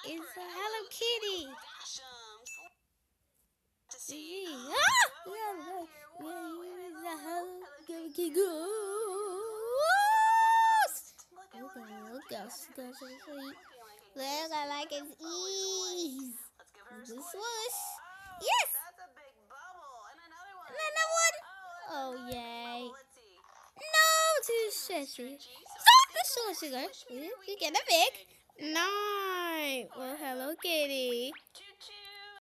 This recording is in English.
It's a Hello Kitty. Yeah, it's a Hello Kitty ghost. Look at ghost. Look, I like his ease. Swoosh. Yes. Another one. Oh, yay. No, too stretchy. Stop the sugar. You get a big. No. Well, Hello Kitty.